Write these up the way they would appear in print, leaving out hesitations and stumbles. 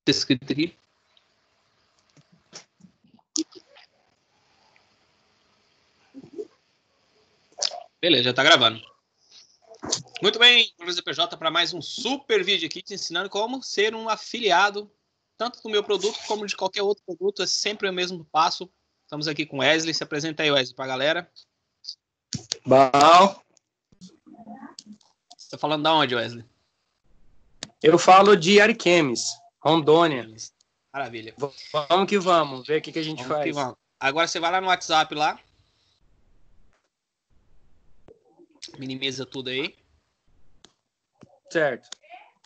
escrito aqui. Beleza, já tá gravando. Muito bem, Luiz PJ, para mais um super vídeo aqui te ensinando como ser um afiliado, tanto do meu produto como de qualquer outro produto. É sempre o mesmo passo. Estamos aqui com o Wesley. Se apresenta aí, Wesley, para a galera. Bom. Você tá falando de onde, Wesley? Eu falo de Ariquemes, Rondônia. Maravilha. Vamos que vamos, ver o que a gente Vamos faz. que vamos. Agora você vai lá no WhatsApp lá. Minimiza tudo aí. Certo.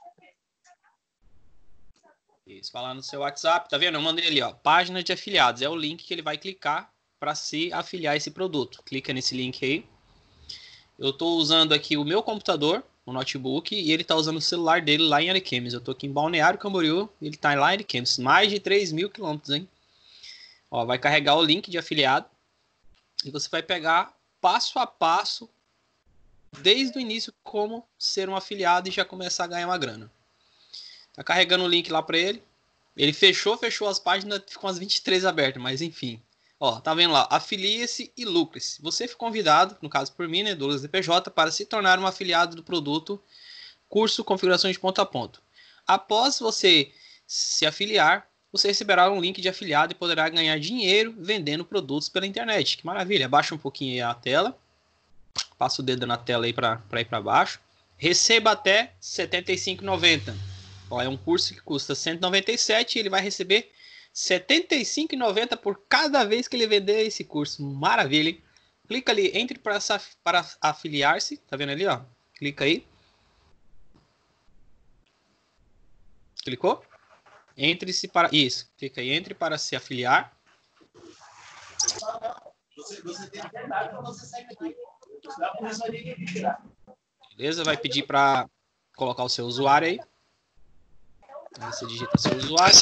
Isso, vai lá no seu WhatsApp. Tá vendo? Eu mandei ali, ó, página de afiliados. É o link que ele vai clicar para se afiliar a esse produto. Clica nesse link aí. Eu estou usando aqui o meu computador, o notebook, e ele está usando o celular dele lá em Ariquemes. Eu estou aqui em Balneário Camboriú, e ele está lá em Ariquemes. Mais de 3.000 quilômetros, hein? Ó, vai carregar o link de afiliado e você vai pegar passo a passo, desde o início, como ser um afiliado e já começar a ganhar uma grana. Tá carregando o link lá para ele. Ele fechou as páginas, ficam as 23 abertas, mas enfim. Ó, tá vendo lá? Afilie-se e lucre-se. Você foi convidado, no caso por mim, né, Douglas DPJ, para se tornar um afiliado do produto Curso Configurações de Ponto a Ponto. Após você se afiliar, você receberá um link de afiliado e poderá ganhar dinheiro vendendo produtos pela internet. Que maravilha! Abaixa um pouquinho aí a tela. Passa o dedo na tela aí para ir para baixo. Receba até R$ 75,90. É um curso que custa R$ 197 e ele vai receber R$ 75,90 por cada vez que ele vender esse curso. Maravilha, hein? Clica ali, entre para afiliar-se. Tá vendo ali, ó? Clica aí. Clicou? Entre-se para... Isso. Clica aí, entre para se afiliar. Você tem a verdade para você sair daqui. Beleza? Vai pedir para colocar o seu usuário aí. Aí você digita seu usuário.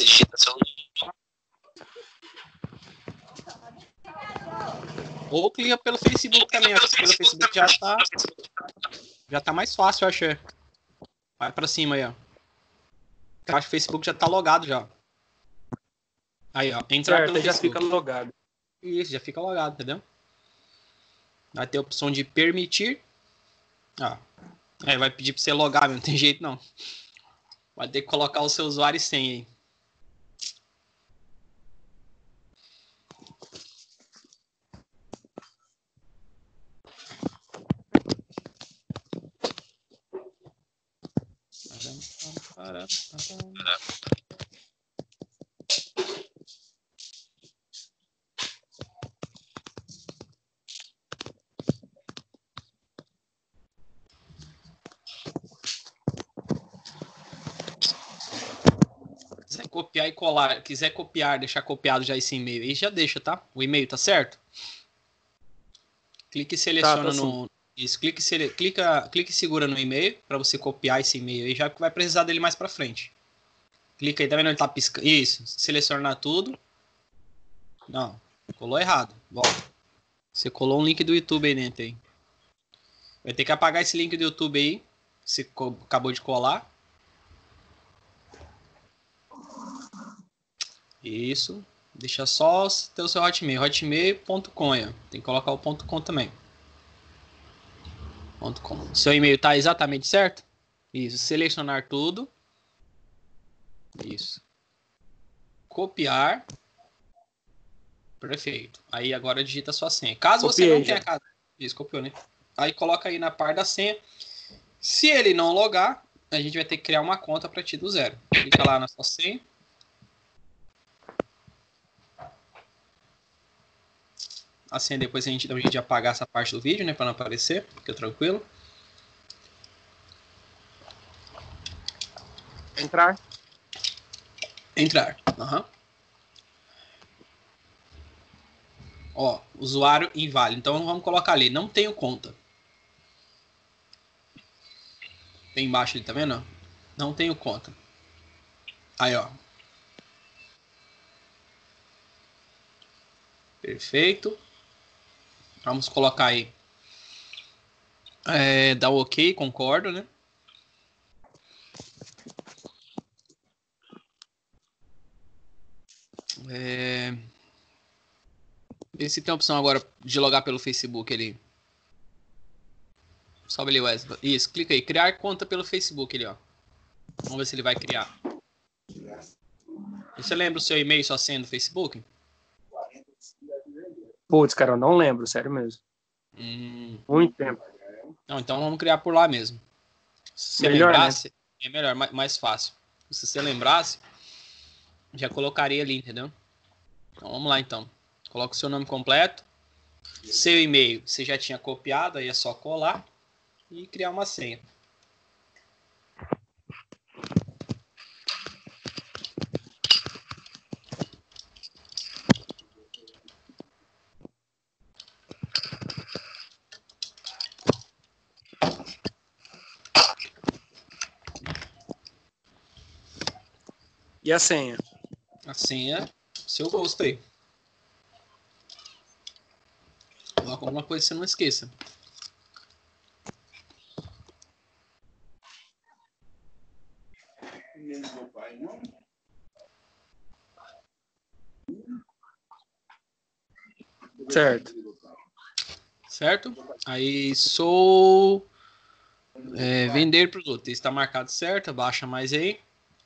Ou clica pelo Facebook também. Acho que pelo Facebook já tá mais fácil, eu acho. Vai pra cima aí, ó. Eu acho que o Facebook já tá logado já. Aí, ó. Entrar certo, pelo já Facebook. fica logado. Isso, já fica logado, entendeu? Vai ter a opção de permitir. Ó. Aí vai pedir pra você logar, não tem jeito não. Vai ter que colocar o seu usuário e senha aí. Quiser copiar e colar, quiser copiar, deixar copiado já esse e-mail aí, já deixa, tá? O e-mail tá certo? Clique e seleciona no... Isso, clique e segura no e-mail para você copiar esse e-mail aí, já que vai precisar dele mais para frente. Clica aí, tá vendo? Ele tá piscando. Isso, selecionar tudo. Não, colou errado. Volta. Você colou um link do YouTube aí dentro aí. Vai ter que apagar esse link do YouTube aí. Você acabou de colar. Isso. Deixa só ter o seu Hotmail. Hotmail.com. Tem que colocar o .com também. .com. Seu e-mail tá exatamente certo? Isso. Selecionar tudo. Isso. Copiar. Perfeito. Aí agora digita a sua senha. Caso Copiei, você não já. tenha... Isso, copiou, né? Aí coloca aí na parte da senha. Se ele não logar, a gente vai ter que criar uma conta para ti do zero. Clica lá na sua senha. A senha depois a gente dá um jeito de apagar essa parte do vídeo, né? Para não aparecer. Fica tranquilo. Entrar. Entrar. Uhum. Ó, usuário inválido. Então vamos colocar ali. Não tenho conta. Tem embaixo ali, tá vendo? Não tenho conta. Aí, ó. Perfeito. Vamos colocar aí. Dá o ok, concordo, né? Vê se tem a opção agora de logar pelo Facebook ali. Sobe ali, Wesley. Isso, clica aí. Criar conta pelo Facebook ali, ó. Vamos ver se ele vai criar. Você lembra o seu e-mail, sua senha do Facebook? Putz, cara, eu não lembro, sério mesmo. Muito tempo. Não, então vamos criar por lá mesmo. Se você Melhor, lembrasse, é melhor, mais fácil. Se você lembrasse, já colocaria ali, entendeu? Então vamos lá então. Coloca o seu nome completo. Seu e-mail você já tinha copiado, aí é só colar e criar uma senha. E a senha? A senha, seu rosto aí. Coloca alguma coisa que você não esqueça. Certo. Certo? Aí vender produto. Está marcado certo, abaixa mais aí.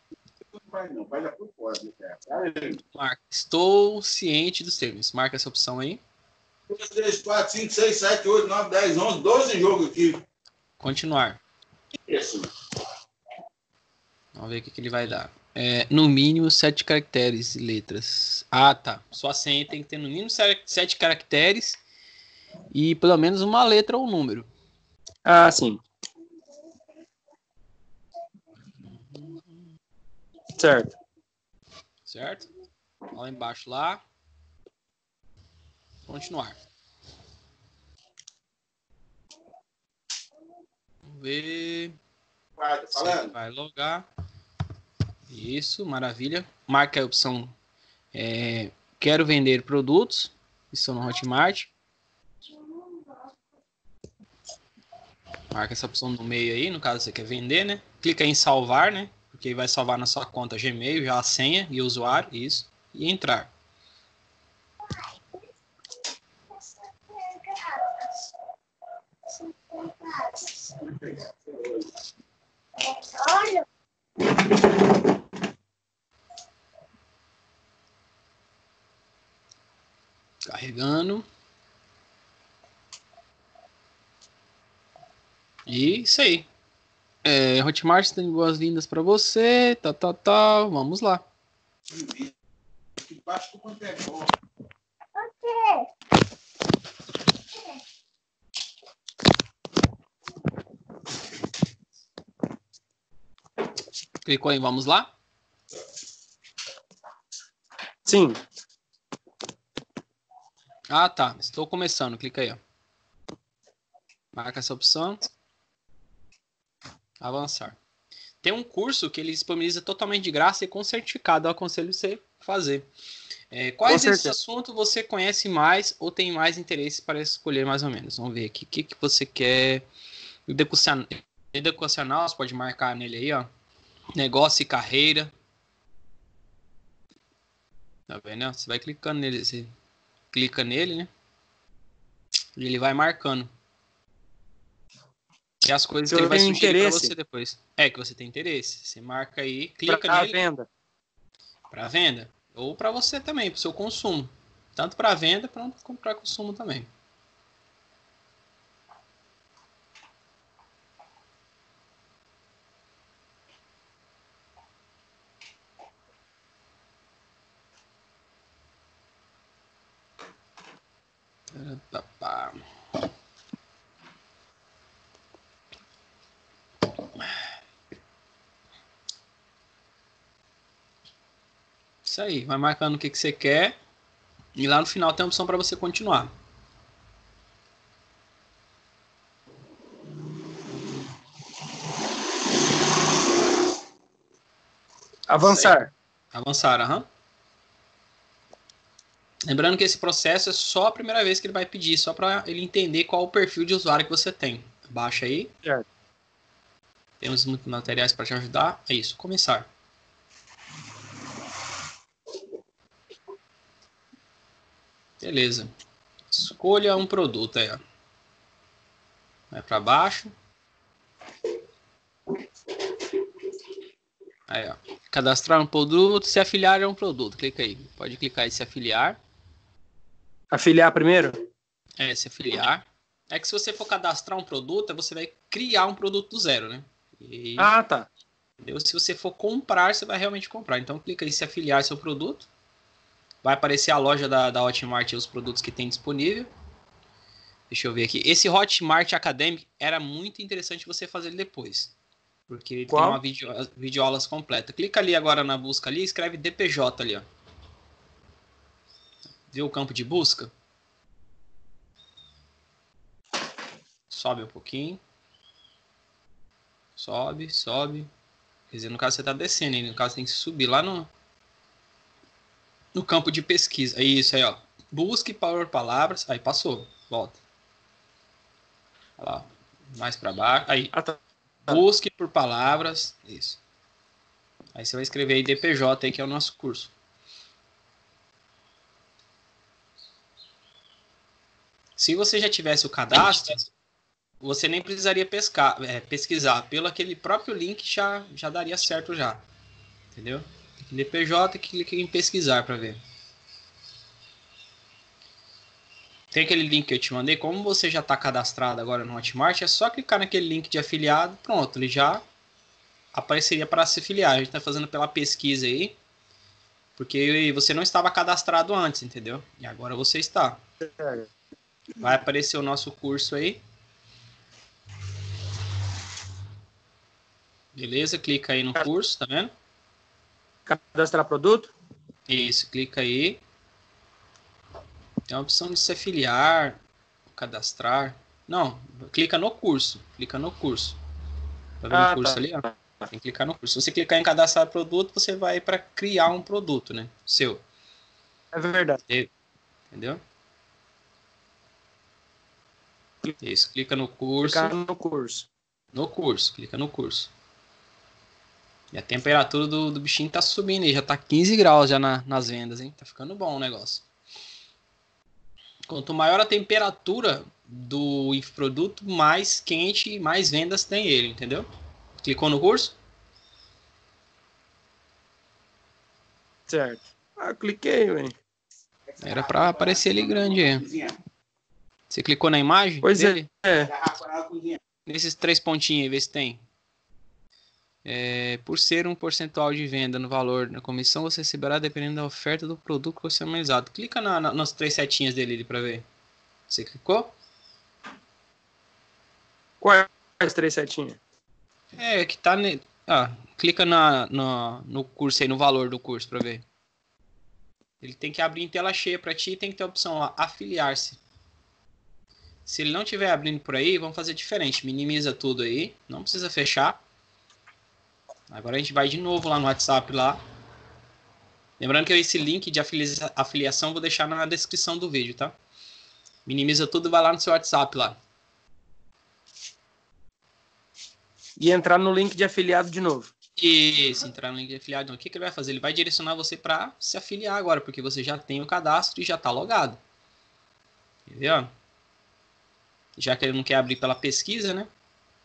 Marca. Estou ciente dos termos. Marca essa opção aí. 3, 4, 5, 6, 7, 8, 9, 10, 11, 12 jogos aqui. Continuar. Isso. Vamos ver o que ele vai dar. No mínimo 7 caracteres e letras. Ah, tá. Sua senha tem que ter no mínimo 7 caracteres e pelo menos uma letra ou um número. Ah, sim. Certo. Certo? Lá embaixo lá. Continuar. Vamos ver. Vai logar. Isso, maravilha. Marca a opção quero vender produtos. Estou no Hotmart. Marca essa opção no meio aí, no caso você quer vender, né? Clica em salvar, né? Porque aí vai salvar na sua conta Gmail, já a senha e o usuário, isso. E entrar. Carregando. E isso aí. Hotmart tem boas-vindas para você. Tal. Vamos lá. Clicou em vamos lá? Sim. Ah, tá. Estou começando. Clica aí, ó. Marca essa opção. Avançar. Tem um curso que ele disponibiliza totalmente de graça e com certificado. Eu aconselho você fazer. Quais desses assuntos você conhece mais ou tem mais interesse para escolher mais ou menos? Vamos ver aqui. O que você quer? Educacional, você pode marcar nele aí, ó. Negócio e carreira. Tá vendo? Você vai clicando nele. Você clica nele, né? E ele vai marcando. E as coisas que ele vai sugerir para você depois. Que você tem interesse. Você marca aí, clica nele. Para venda. Para venda. Ou para você também, para o seu consumo. Tanto para venda, quanto para consumo também. Isso aí, vai marcando o que você quer e lá no final tem a opção para você continuar. Avançar. Avançar, aham. Lembrando que esse processo é só a primeira vez que ele vai pedir, só para ele entender qual o perfil de usuário que você tem. Baixa aí. Certo. Temos muitos materiais para te ajudar. É isso, começar. Beleza. Escolha um produto aí, ó. Vai para baixo. Aí, ó. Cadastrar um produto, se afiliar é um produto. Clica aí. Pode clicar em se afiliar. Afiliar primeiro? Se afiliar. É que se você for cadastrar um produto, você vai criar um produto do zero, né? Tá. Entendeu? Se você for comprar, você vai realmente comprar. Então clica em se afiliar ao seu produto. Vai aparecer a loja da Hotmart e os produtos que tem disponível. Deixa eu ver aqui. Esse Hotmart Academic era muito interessante você fazer ele depois. Porque ele tem uma videoaulas completa. Clica ali agora na busca ali e escreve DPJ ali, ó. Viu o campo de busca? Sobe um pouquinho. Sobe. Quer dizer, no caso você está descendo, hein? No caso tem que subir lá no campo de pesquisa. É isso aí, ó. Busque por palavras. Aí passou. Volta. Olha lá. Mais para baixo. Aí. Tá. Busque por palavras. Isso. Aí você vai escrever aí DPJ, aí, que é o nosso curso. Se você já tivesse o cadastro, você nem precisaria pesquisar. Pelo aquele próprio link já daria certo já. Entendeu? DPJ, clica em pesquisar para ver. Tem aquele link que eu te mandei. Como você já está cadastrado agora no Hotmart, é só clicar naquele link de afiliado. Pronto, ele já apareceria para se afiliar. A gente está fazendo pela pesquisa aí. Porque você não estava cadastrado antes, entendeu? E agora você está. Vai aparecer o nosso curso aí. Beleza? Clica aí no curso, tá vendo? Cadastrar produto? Isso, clica aí. Tem a opção de se afiliar, cadastrar. Não, clica no curso. Clica no curso. Tá vendo o curso ali, ó? Tem que clicar no curso. Se você clicar em cadastrar produto, você vai para criar um produto, né? Seu. É verdade. Entendeu? Isso, clica no curso. Clicar no curso. No curso, clica no curso. E a temperatura do bichinho tá subindo aí, já tá 15 graus já nas vendas, hein? Tá ficando bom o negócio. Quanto maior a temperatura do infoproduto, mais quente e mais vendas tem ele, entendeu? Clicou no curso? Certo. Cliquei, velho. Era para aparecer ali grande aí. Você clicou na imagem dele? Nesses 3 pontinhos aí, vê se tem. Por ser um percentual de venda no valor da comissão, você receberá dependendo da oferta do produto customizado. Clica nas 3 setinhas dele para ver. Você clicou? Quais 3 setinhas? Que tá... clica no curso aí, no valor do curso para ver. Ele tem que abrir em tela cheia para ti e tem que ter a opção lá, afiliar-se. Se ele não estiver abrindo por aí, vamos fazer diferente. Minimiza tudo aí, não precisa fechar. Agora a gente vai de novo lá no WhatsApp lá. Lembrando que esse link de afiliação eu vou deixar na descrição do vídeo, tá? Minimiza tudo e vai lá no seu WhatsApp lá. E entrar no link de afiliado de novo. Isso, entrar no link de afiliado. O que ele vai fazer? Ele vai direcionar você para se afiliar agora, porque você já tem o cadastro e já está logado. Entendeu? Já que ele não quer abrir pela pesquisa, né?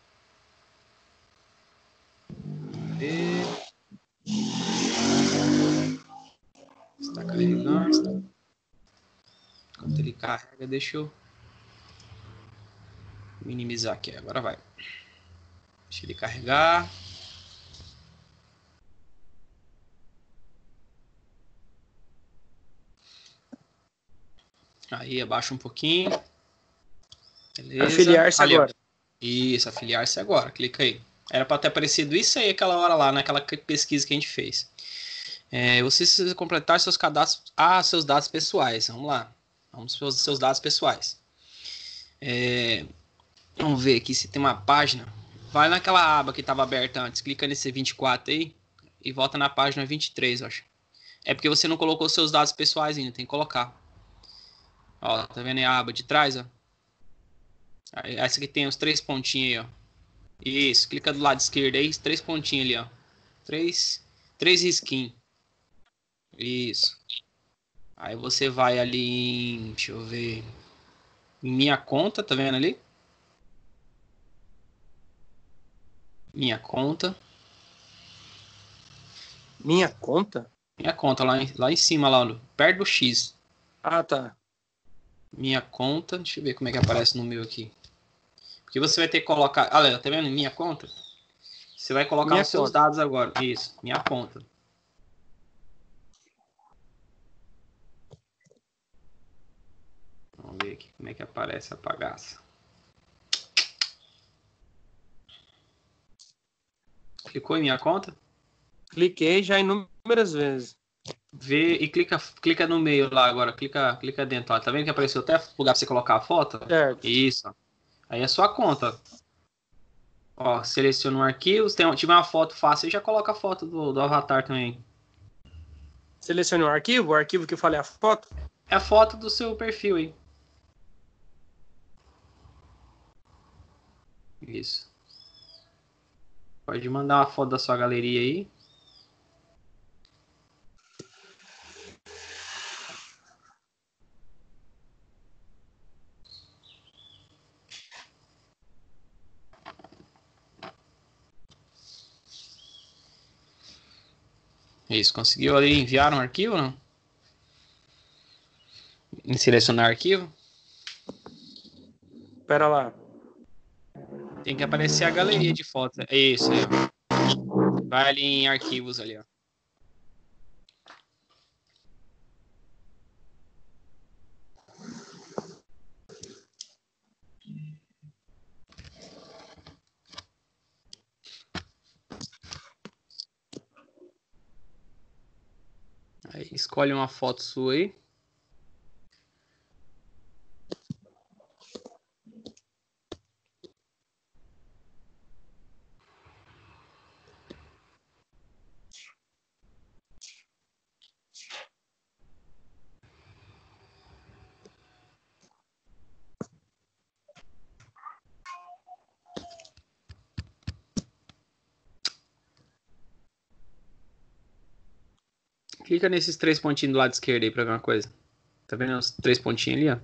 Está carregando. Enquanto ele carrega, deixa eu minimizar aqui. Agora vai. Deixa ele carregar. Aí, abaixa um pouquinho. Beleza. Afiliar-se agora. Isso, afiliar-se agora. Clica aí. Era para ter aparecido isso aí aquela hora lá, naquela pesquisa que a gente fez. Você precisa completar seus cadastros, seus dados pessoais. Vamos lá. Vamos para os seus dados pessoais. Vamos ver aqui se tem uma página. Vai naquela aba que estava aberta antes. Clica nesse 24 aí e volta na página 23, eu acho. É porque você não colocou seus dados pessoais ainda. Tem que colocar. Ó, tá vendo aí a aba de trás, ó? Essa aqui tem os 3 pontinhos aí, ó. Isso, clica do lado esquerdo aí, 3 pontinhos ali, ó. 3 risquinhos. Isso. Aí você vai ali em, deixa eu ver, em minha conta, tá vendo ali? Minha conta. Minha conta? Minha conta, lá em cima, perto do X. Ah, tá. Minha conta, deixa eu ver como é que aparece no meu aqui. Porque você vai ter que colocar, olha, tá vendo? Minha conta. Você vai colocar Minha os seus conta. dados agora. Isso, minha conta. Vamos ver aqui como é que aparece a bagaça. Clicou em minha conta? Cliquei já inúmeras vezes. Vê e clica no meio lá agora. Clica dentro lá. Tá vendo que apareceu até lugar pra você colocar a foto? Certo. Isso. Aí é sua conta. Ó, seleciona um arquivo. Se tiver uma foto fácil, já coloca a foto do avatar também. Selecione o arquivo que eu falei a foto. É a foto do seu perfil aí. Isso. Pode mandar uma foto da sua galeria aí. Isso, conseguiu ali enviar um arquivo, não? Em selecionar arquivo? Pera lá. Tem que aparecer a galeria de fotos. É isso aí, ó. Vai ali em arquivos ali, ó. Aí escolhe uma foto sua aí. Clica nesses 3 pontinhos do lado esquerdo aí pra ver uma coisa. Tá vendo os 3 pontinhos ali, ó?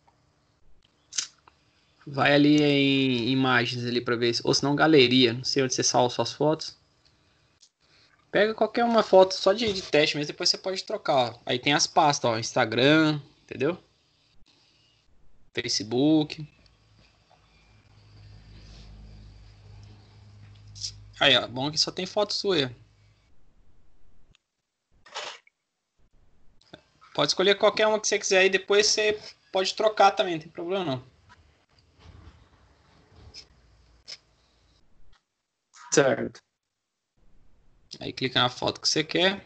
Vai ali em imagens ali pra ver. Ou se não, galeria. Não sei onde você salva suas fotos. Pega qualquer uma foto só de teste mesmo, depois você pode trocar, ó. Aí tem as pastas, ó. Instagram, entendeu? Facebook. Aí, ó. Bom que só tem foto sua. Pode escolher qualquer uma que você quiser e depois você pode trocar também, não tem problema não. Certo. Aí clica na foto que você quer.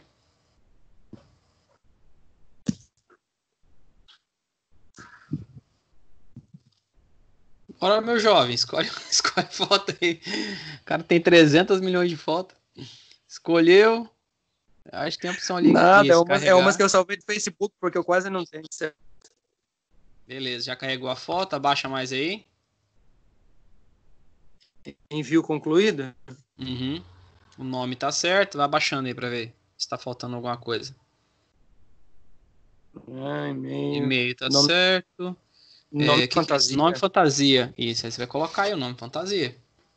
Bora, meu jovem, escolhe foto aí. O cara tem 300 milhões de fotos. Escolheu. Acho que tem a opção ali. Nada, Isso, é umas que carregar. eu salvei do Facebook porque eu quase não tenho. Certo. Beleza, já carregou a foto. Abaixa mais aí. Envio concluído? Uhum. O nome tá certo. Vai abaixando aí pra ver se tá faltando alguma coisa. E-mail. E-mail tá Nome, certo. nome Que é isso? Nome fantasia. fantasia. Isso, aí você vai colocar aí o nome fantasia.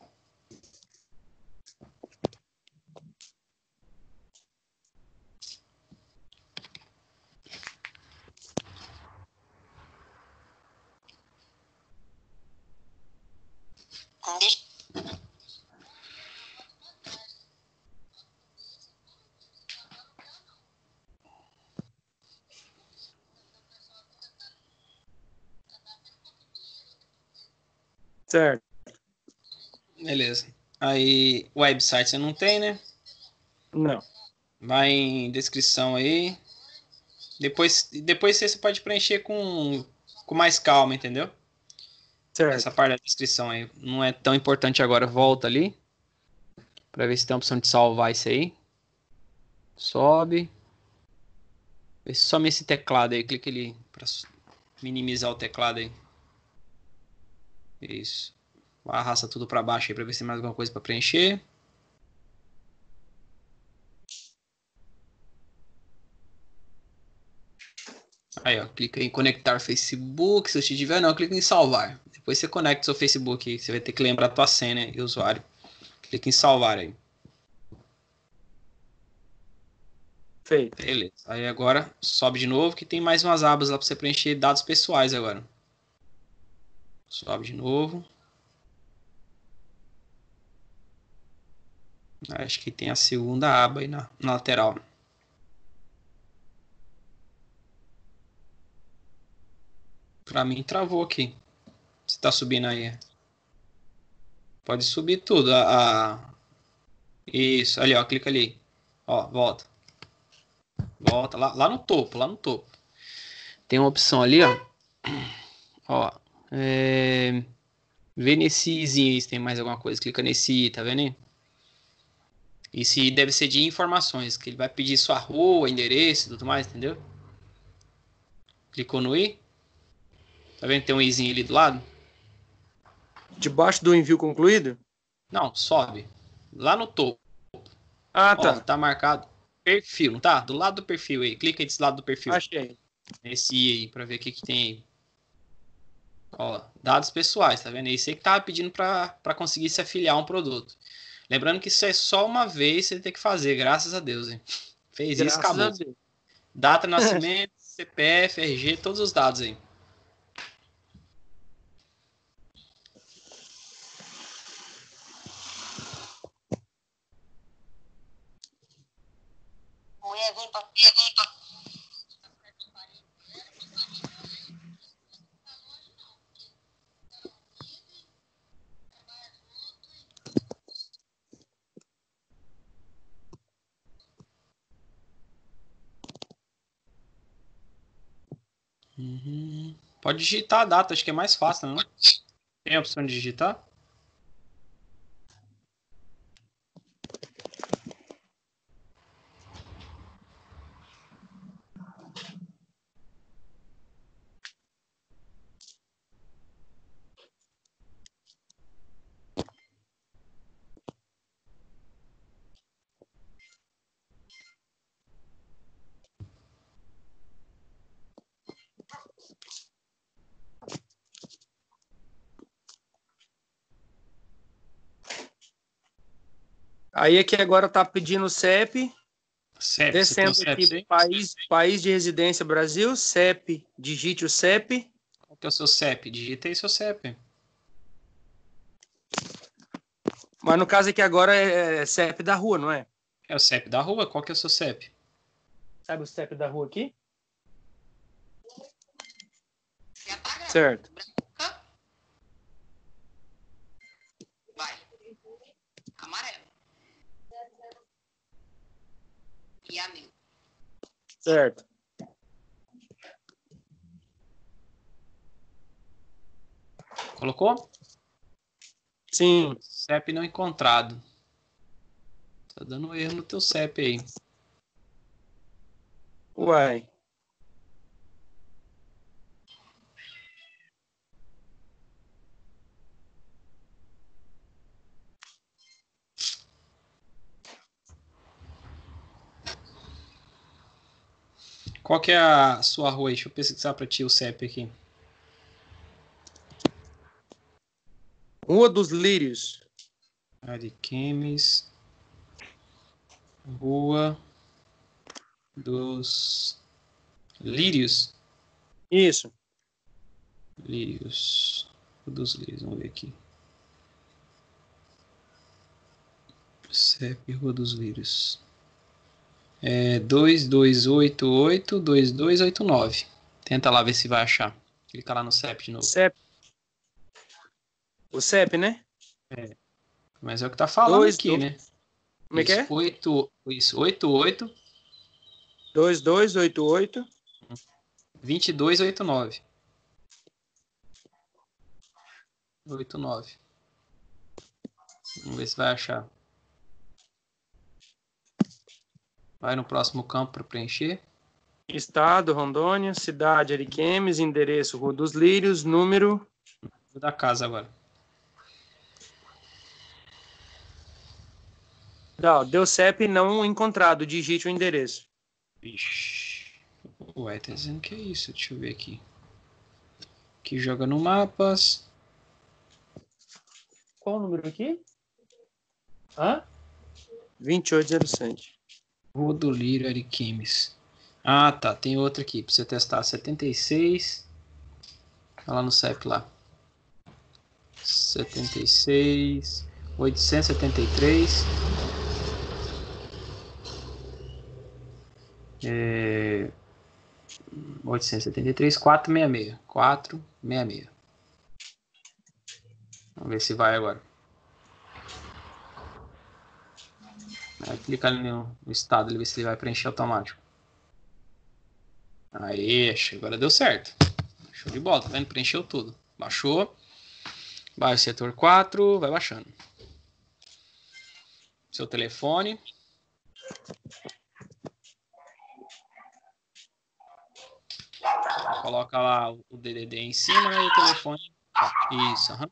Certo. Beleza. Aí, website você não tem, né? Não. Vai em descrição aí. Depois você pode preencher com mais calma, entendeu? Essa Certo. parte da descrição aí não é tão importante agora. Volta ali para ver se tem a opção de salvar isso aí. Sobe. Vê se some esse teclado aí. Clica ali para minimizar o teclado aí. Isso. Arrasta tudo para baixo aí para ver se tem mais alguma coisa para preencher. Aí, ó, clica em conectar Facebook, se você tiver, não, clica em salvar. Depois você conecta o seu Facebook aí, você vai ter que lembrar a tua senha e usuário. Clica em salvar aí. Feito. Beleza. Aí agora sobe de novo que tem mais umas abas lá para você preencher dados pessoais agora. Sobe de novo. Acho que tem a segunda aba aí na lateral. Pra mim travou aqui. Você tá subindo aí. Pode subir tudo. Isso, ali, ó. Clica ali. Ó, volta. Volta lá no topo, lá no topo. Tem uma opção ali, ó. Ó. Vê nesse izinho aí se tem mais alguma coisa. Clica nesse i, tá vendo aí? Esse i deve ser de informações, que ele vai pedir sua rua, endereço e tudo mais, entendeu? Clicou no i. Tá vendo que tem um izinho ali do lado? Debaixo do envio concluído? Não, sobe. Lá no topo. Ah, Ó, tá. tá marcado perfil, não tá? Do lado do perfil aí. Clica aí desse lado do perfil. Achei. Nesse i aí, pra ver o que tem aí. Ó, dados pessoais, tá vendo? É isso aí que tava pedindo pra conseguir se afiliar a um produto. Lembrando que isso é só uma vez você tem que fazer, graças a Deus, hein? Fez isso, Graças a acabou. Deus. Data de nascimento, CPF, RG, todos os dados aí. Pode digitar a data, acho que é mais fácil, não? Tem a opção de digitar? Aí aqui agora tá pedindo o CEP. CEP, você tem o Descendo CEP, aqui, sim? país de residência Brasil, CEP, digite o CEP. Qual que é o seu CEP? Digita aí seu CEP. Mas no caso aqui agora é CEP da rua, não é? É o CEP da rua? Qual que é o seu CEP? Sabe o CEP da rua aqui? Certo. Vai. Amarelo. E a meu. Certo. Colocou? Sim. CEP não encontrado. Tá dando erro no teu CEP aí. Uai. Qual que é a sua rua aí? Deixa eu pesquisar pra ti o CEP aqui. Rua dos Lírios. Ariquemes. Rua dos Lírios. Isso. Lírios. Rua dos Lírios, vamos ver aqui. CEP Rua dos Lírios. É 2288-2289. Tenta lá ver se vai achar. Clica lá no CEP de novo. CEP. O CEP, né? Mas é o que tá falando aqui, né? Como é que é? 88 2288. 2289. 89. Vamos ver se vai achar. Vai no próximo campo para preencher. Estado, Rondônia. Cidade, Ariquemes. Endereço, Rua dos Lírios. Número. Vou dar casa agora. Não, deu CEP não encontrado. Digite o endereço. Ixi. Ué, tá dizendo que é isso. Deixa eu ver aqui. Que joga no mapas. Qual o número aqui? Hã? 2807. Rodolírio Ariquemes. Ah, tá. Tem outra aqui pra você testar. 76. Olha lá no CEP lá. 76. 873. 873, 466. 466. Vamos ver se vai agora. Aí clica ali no estado, ele vê se ele vai preencher automático. Aí, agora deu certo. Show de bola, tá vendo? Preencheu tudo. Baixou. Vai o setor 4, vai baixando. Seu telefone. Coloca lá o DDD em cima, né? E o telefone. Isso, aham.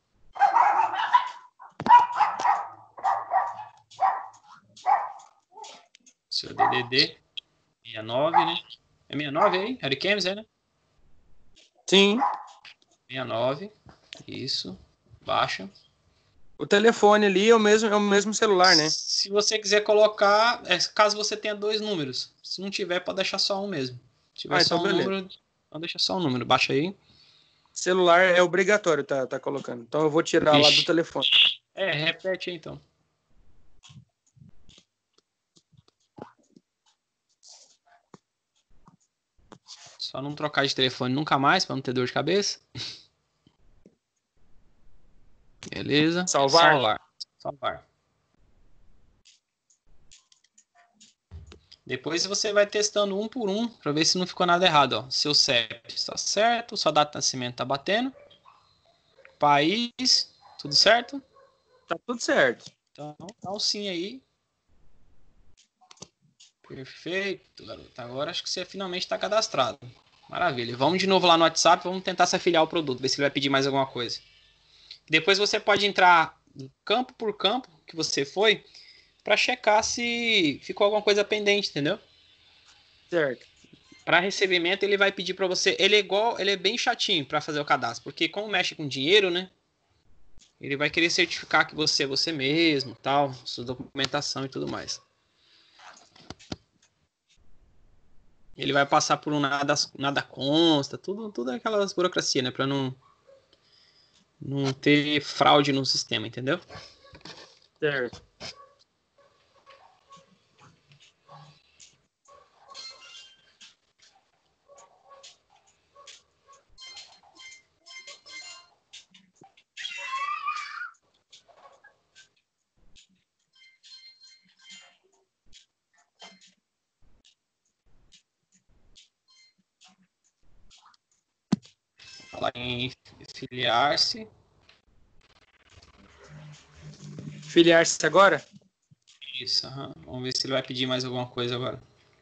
Seu DDD 69, né? É 69 aí? Ariquemes, é, né? Sim. 69. Isso. Baixa. O telefone ali é o mesmo celular, né? Se você quiser colocar, caso você tenha dois números. Se não tiver, pode deixar só um mesmo. Se tiver só então um beleza. número, então deixa só um número. Baixa aí. Celular é obrigatório, tá colocando. Então eu vou tirar lá do telefone. Repete aí então. Só não trocar de telefone nunca mais, para não ter dor de cabeça. Beleza. Salvar. Depois você vai testando um por um para ver se não ficou nada errado. Ó. Seu CEP está certo, sua data de nascimento está batendo. País, tudo certo? Tá tudo certo. Então, dá um sim aí. Perfeito, garoto. Agora acho que você finalmente está cadastrado. Maravilha. Vamos de novo lá no WhatsApp, vamos tentar se afiliar ao produto, ver se ele vai pedir mais alguma coisa. Depois você pode entrar campo por campo que você foi para checar se ficou alguma coisa pendente, entendeu? Certo. Para recebimento ele vai pedir para você, ele é bem chatinho para fazer o cadastro, porque como mexe com dinheiro, né? Ele vai querer certificar que você é você mesmo, tal, sua documentação e tudo mais. Ele vai passar por um nada consta, tudo aquelas burocracia, né, para não ter fraude no sistema, entendeu? Certo. Falar em filiar-se. Filiar-se agora? Isso, vamos ver se ele vai pedir mais alguma coisa agora.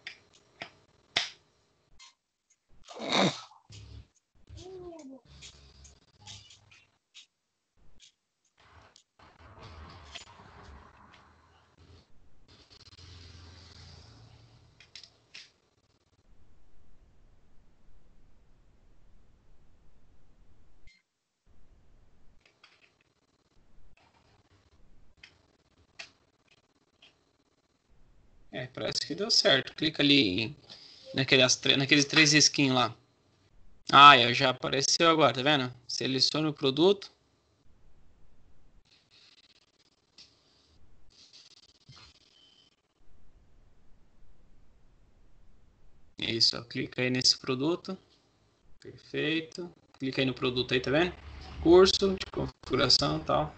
Parece que deu certo. Clica ali naqueles três risquinhos lá. Já apareceu agora, tá vendo? Selecione o produto. Isso, ó, clica aí nesse produto. Perfeito. Clica aí no produto aí, tá vendo? Curso de configuração e tal.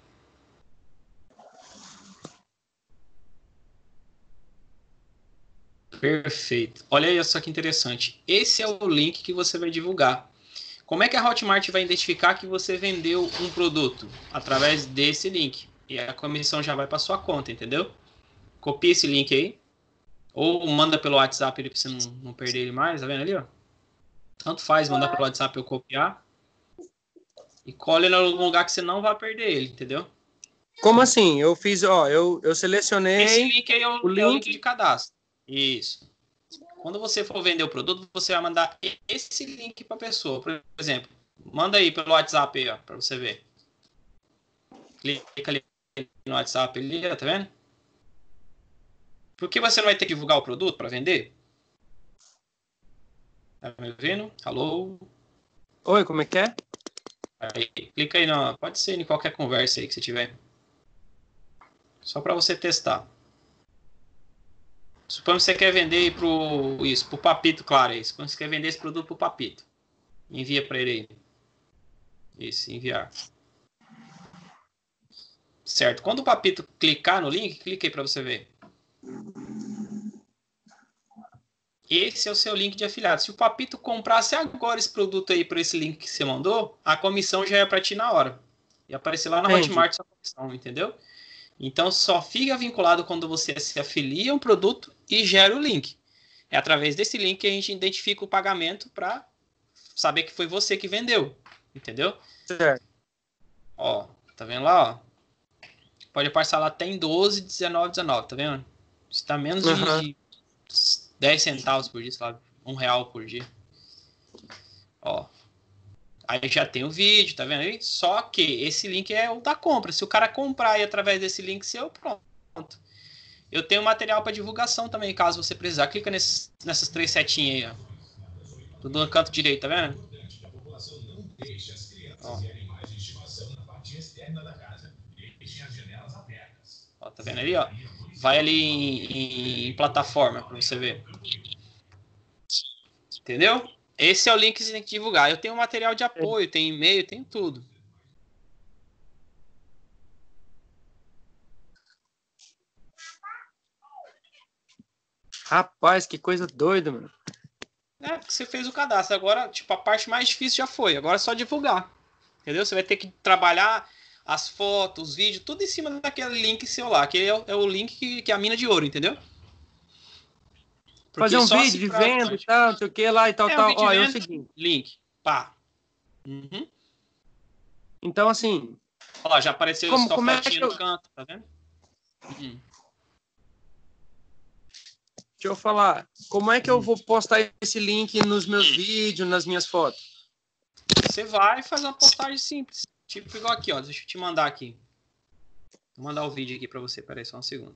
Perfeito. Olha aí só que interessante. Esse é o link que você vai divulgar. Como é que a Hotmart vai identificar que você vendeu um produto? Através desse link. E a comissão já vai para sua conta, entendeu? Copia esse link aí. Ou manda pelo WhatsApp para você não perder ele mais. Tá vendo ali, ó? Tanto faz mandar pelo WhatsApp ou copiar. E colhe no lugar que você não vai perder ele, entendeu? Como assim? Eu fiz, eu selecionei. Esse link aí é o link de cadastro. Isso. Quando você for vender o produto, você vai mandar esse link para a pessoa. Por exemplo, manda aí pelo WhatsApp aí, ó, para você ver. Clica ali no WhatsApp ali, ó, tá vendo? Por que você não vai ter que divulgar o produto para vender? Tá me ouvindo? Alô? Oi, como é que é? Aí, clica aí, pode ser em qualquer conversa aí que você tiver. Só para você testar. Suponho que você quer vender pro Papito, claro. Isso. Suponho que você quer vender esse produto pro Papito. Envia para ele aí. Isso, enviar. Certo. Quando o Papito clicar no link, clica aí para você ver. Esse é o seu link de afiliado. Se o Papito comprasse agora esse produto aí por esse link que você mandou, a comissão já é para ti na hora. E aparecer lá na Hotmart sua comissão, entendeu? Então, só fica vinculado quando você se afilia a um produto e gera o link. É através desse link que a gente identifica o pagamento para saber que foi você que vendeu. Entendeu? Certo. Ó, tá vendo lá, ó? Pode parcelar até em 12, 19, 19, tá vendo? Está menos de 10 centavos por dia, sei lá, R$1 por dia. Ó. Aí já tem o vídeo, tá vendo aí? Só que esse link é o da compra. Se o cara comprar aí através desse link seu, pronto. Eu tenho material para divulgação também, caso você precisar. Clica nessas 3 setinhas aí, ó. Tudo no canto direito, tá vendo? Ó. Ó, tá vendo ali, ó? Vai ali em plataforma para você ver. Entendeu? Esse é o link que você tem que divulgar. Eu tenho material de apoio, tem e-mail, tem tudo. Rapaz, que coisa doida, mano. É, porque você fez o cadastro. Agora, tipo, a parte mais difícil já foi. Agora é só divulgar. Entendeu? Você vai ter que trabalhar as fotos, os vídeos, tudo em cima daquele link seu lá. Que é o link que é a mina de ouro, entendeu? Porque fazer um vídeo de venda e tal, não sei o que lá e tal, tal. Ó, é o seguinte. Link. Pá. Uhum. Então, assim... Ó, já apareceu o sua fotinha no canto, tá vendo? Deixa eu falar. Como é que eu vou postar esse link nos meus vídeos, nas minhas fotos? Você vai fazer uma postagem simples. Tipo igual aqui, ó. Deixa eu te mandar aqui. Vou mandar o vídeo aqui pra você. Peraí, só um segundo.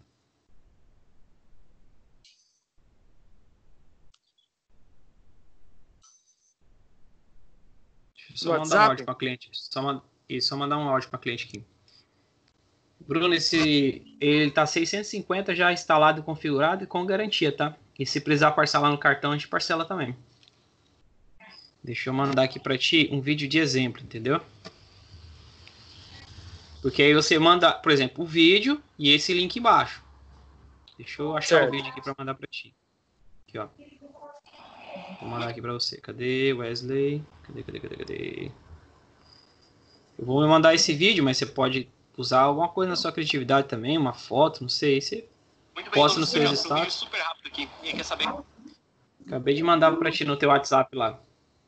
Deixa eu só mandar um áudio para cliente. Só mandar um áudio para cliente aqui. Bruno, ele tá 650 já instalado e configurado e com garantia, tá? E se precisar parcelar no cartão, a gente parcela também. Deixa eu mandar aqui para ti um vídeo de exemplo, entendeu? Porque aí você manda, por exemplo, o vídeo e esse link embaixo. Deixa eu achar o vídeo aqui para mandar para ti. Aqui, ó. Vou mandar aqui para você. Cadê, Wesley? Cadê? Eu vou mandar esse vídeo, mas você pode usar alguma coisa na sua criatividade também, uma foto, não sei. Você posta nos seus status. Super rápido aqui. Quem quer saber? Acabei de mandar para ti no teu WhatsApp lá.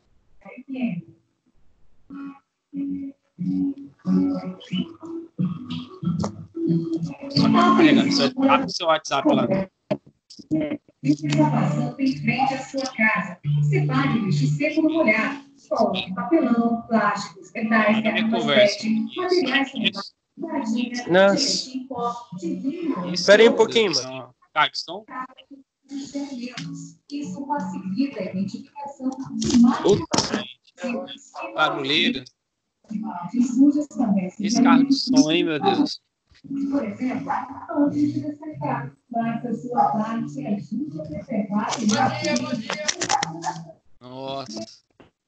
Só carregando. Abre o seu WhatsApp lá. Passando em frente à sua casa. Separe lixo seco no molhado. Coloque papelão, plásticos, metais, garrafas PET, materiais renováveis. Nossa. Espera aí um pouquinho, mano. Carson. Isso facilita a identificação de barulheira. Esse carro de som, hein, meu Deus. Por exemplo, antes de descartar, faça sua parte e ajude a preservar e Nossa.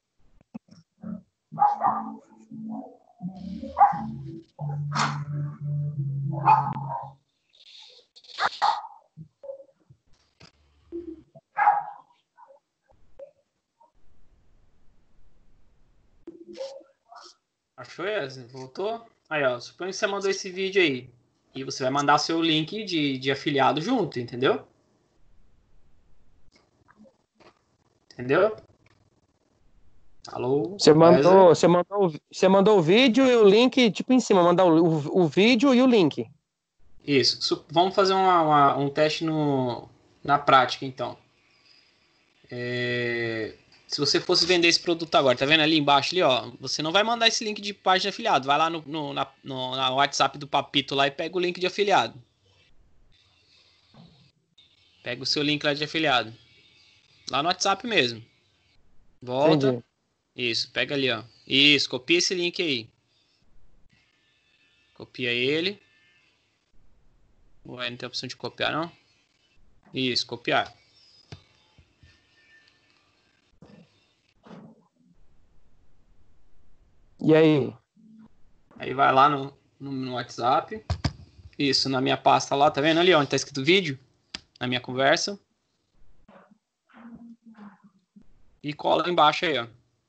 Achou, Wesley? Voltou? Aí, ó. Suponho que você mandou esse vídeo aí. E você vai mandar seu link de afiliado junto, entendeu? Entendeu? Alô? Você mandou o vídeo e o link, tipo, em cima. Mandar o vídeo e o link. Isso. Vamos fazer um teste na prática, então. Se você fosse vender esse produto agora, tá vendo ali embaixo ali, ó, você não vai mandar esse link de página de afiliado. Vai lá no WhatsApp do Papito lá e pega o link de afiliado. Pega o seu link lá de afiliado. Lá no WhatsApp mesmo. Volta. Entendi. Isso, pega ali, ó. Isso, copia esse link aí. Copia ele. Ué, não tem opção de copiar, não? Isso, copiar. E aí? Aí vai lá no WhatsApp. Isso, na minha pasta lá, tá vendo ali onde tá escrito vídeo? Na minha conversa. E cola embaixo aí, ó.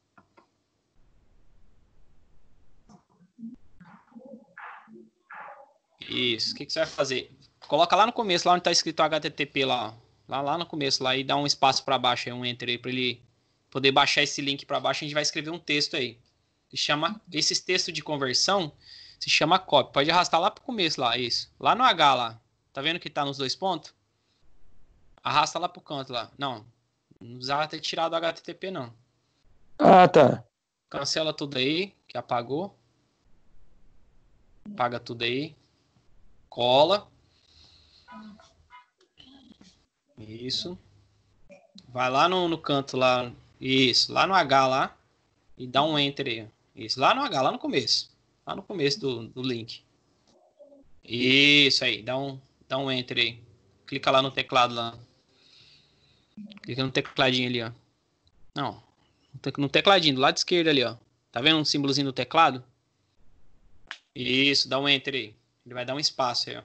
Isso, o que você vai fazer? Coloca lá no começo, lá onde tá escrito HTTP lá, ó. Lá no começo, lá, e dá um espaço para baixo aí, um enter aí, para ele poder baixar esse link para baixo. A gente vai escrever um texto aí. Esses textos de conversão se chama copy. Pode arrastar lá pro começo lá, isso. Lá no H lá. Tá vendo que tá nos 2 pontos? Arrasta lá pro canto lá. Não precisava ter tirado o HTTP não. Ah, tá. Cancela tudo aí, que apagou. Apaga tudo aí. Cola. Isso. Vai lá no canto lá. Isso, lá no H lá. E dá um enter aí. Isso, lá no H, lá no começo. Lá no começo do link. Isso aí, dá um enter aí. Clica lá no teclado lá. Clica no tecladinho ali, ó. Não, no tecladinho, do lado esquerdo ali, ó. Tá vendo um símbolozinho do teclado? Isso, dá um enter aí. Ele vai dar um espaço aí, ó.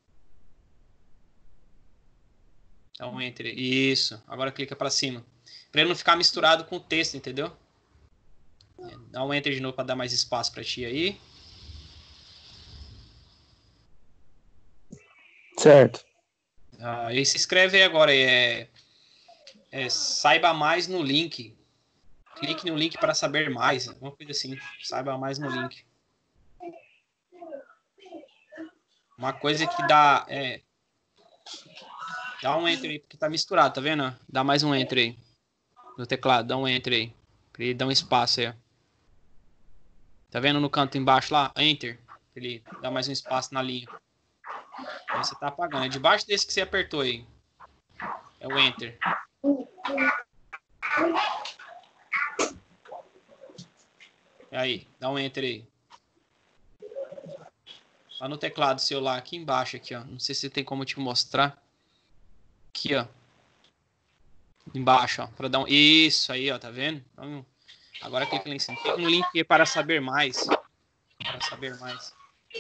Dá um enter aí. Isso, agora clica pra cima. Pra ele não ficar misturado com o texto, entendeu? Dá um enter de novo pra dar mais espaço pra ti aí. Certo. Aí se escreve aí agora, saiba mais no link. Clique no link para saber mais. Alguma coisa assim. Saiba mais no link. Uma coisa que dá... dá um enter aí, porque tá misturado, tá vendo? Dá mais um enter aí. No teclado, dá um enter aí. Pra ele dar um espaço aí, ó. Tá vendo no canto embaixo lá? Enter. Pra ele dar mais um espaço na linha. Aí você tá apagando. É debaixo desse que você apertou aí. É o enter. Aí, dá um enter aí. Lá no teclado seu lá, aqui embaixo, aqui, ó. Não sei se tem como te mostrar. Aqui, ó. Embaixo, ó. Pra dar um... Isso aí, ó. Tá vendo? Então, agora clica lá em cima. Clica no link aqui para saber mais. Para saber mais.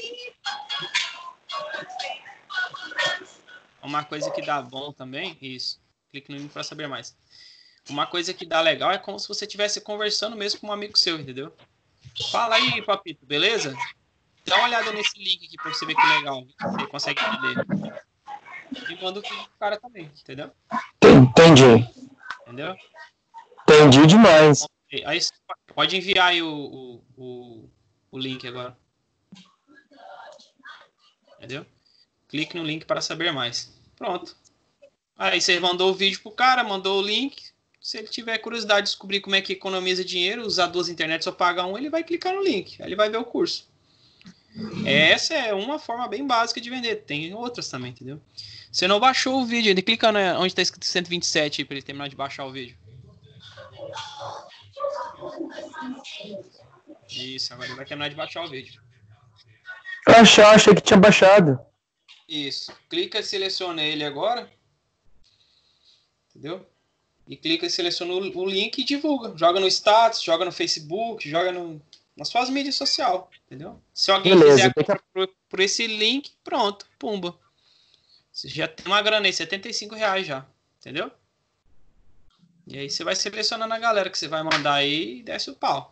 Uma coisa que dá bom também, isso. Clique no link para saber mais. Uma coisa que dá legal é como se você estivesse conversando mesmo com um amigo seu, entendeu? Fala aí, Papito, beleza? Dá uma olhada nesse link aqui para você ver que legal. Você consegue entender. E manda o vídeo pro cara também, entendeu? Entendi. Entendeu? Entendi demais. Aí pode enviar aí o link agora. Entendeu? Clique no link para saber mais. Pronto. Aí você mandou o vídeo pro cara, mandou o link. Se ele tiver curiosidade de descobrir como é que economiza dinheiro, usar 2 internets ou pagar um, ele vai clicar no link. Aí ele vai ver o curso. Essa é uma forma bem básica de vender. Tem outras também, entendeu? Você não baixou o vídeo, ele clica onde está escrito 127 para ele terminar de baixar o vídeo. Isso, agora ele vai terminar de baixar o vídeo. Achei que tinha baixado. Isso. Clica e seleciona ele agora. Entendeu? E clica e seleciona o link e divulga. Joga no status, joga no Facebook, joga nas suas mídias sociais. Entendeu? Se alguém quiser por esse link, pronto. Pumba. Você já tem uma grana aí, R$75 já. Entendeu? E aí você vai selecionando a galera que você vai mandar aí e desce o pau.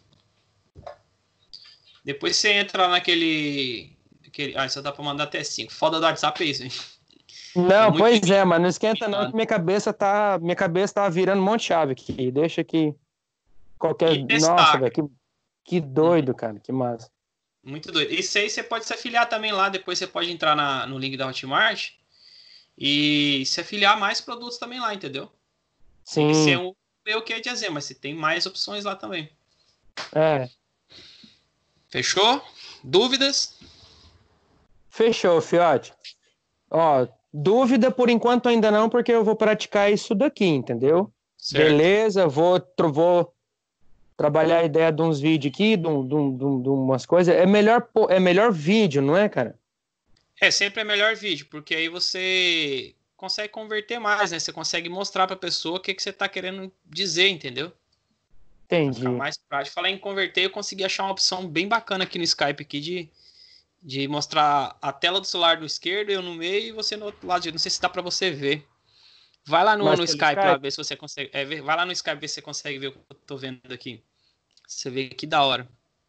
Depois você entra lá naquele... só dá pra mandar até 5. Foda do WhatsApp é isso, hein? Não, pois é, mas não esquenta não, que minha cabeça tá virando um monte de chave aqui. Deixa que qualquer... Nossa, velho, que doido, cara, que massa. Muito doido. Isso aí você pode se afiliar também lá, depois você pode entrar no link da Hotmart e se afiliar a mais produtos também lá, entendeu? Sim. Esse é o meu que ia dizer, mas você tem mais opções lá também. É. Fechou? Dúvidas? Fechou, fiote. Ó, dúvida por enquanto ainda não, porque eu vou praticar isso daqui, entendeu? Certo. Beleza, vou trabalhar a ideia de uns vídeos aqui, de umas coisas. É melhor vídeo, não é, cara? Sempre é melhor vídeo, porque aí você consegue converter mais, né? Você consegue mostrar para a pessoa o que você está querendo dizer, entendeu? Entendi. Ficar mais prático. Falar em converter, eu consegui achar uma opção bem bacana aqui no Skype aqui de mostrar a tela do celular do esquerdo, eu no meio e você no outro lado. Não sei se dá para você ver. Vai lá no Skype lá, ver se você consegue. Vai lá no Skype ver se você consegue ver o que eu tô vendo aqui. Você vê que da hora.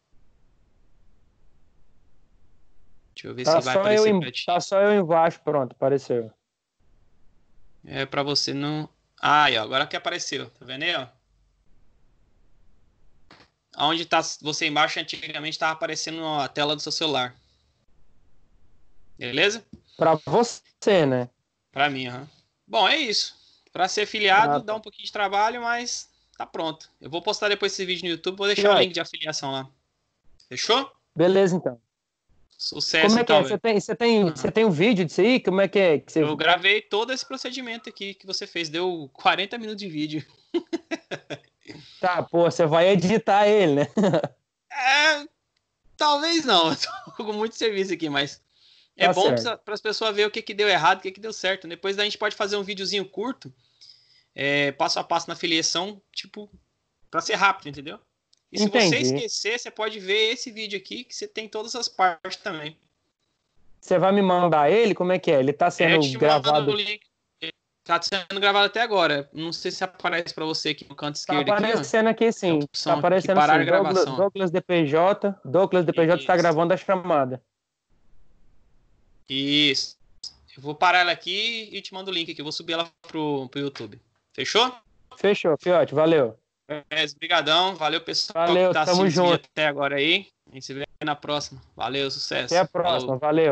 Deixa eu ver se vai aparecer pra ti. Tá só eu embaixo, pronto, apareceu. É pra você não... Ah, aí, ó, agora que apareceu. Tá vendo aí, ó? Onde tá você embaixo, antigamente tava aparecendo a tela do seu celular. Beleza? Pra você, né? Pra mim, aham. Bom, é isso. Pra ser afiliado, dá um pouquinho de trabalho, mas tá pronto. Eu vou postar depois esse vídeo no YouTube, vou deixar o link de afiliação lá. Fechou? Beleza, então. Sucesso, como é que então, é? Você tem um vídeo disso aí? Como é que é? Eu gravei todo esse procedimento aqui que você fez. Deu 40 minutos de vídeo. Tá, pô, você vai editar ele, né? Talvez não. Eu tô com muito serviço aqui, mas é Tá bom certo. para as pessoas verem o que deu errado e o que deu certo. Depois a gente pode fazer um videozinho curto, passo a passo na filiação, tipo, para ser rápido, entendeu? E se você esquecer, você pode ver esse vídeo aqui, que você tem todas as partes também. Você vai me mandar ele? Como é que é? Ele tá sendo gravado? Tá sendo gravado até agora. Não sei se aparece para você aqui no canto esquerdo. Tá aparecendo aqui, sim. Tá aparecendo parar a gravação. Douglas DPJ está gravando a chamada. Isso. Eu vou parar ela aqui e te mando o link aqui. Eu vou subir ela pro YouTube. Fechou? Fechou, fiote. Valeu. Obrigadão. Valeu, pessoal. Valeu, que tá tamo junto. até agora aí. A gente se vê na próxima. Valeu, sucesso. Até a próxima. Falou. Valeu.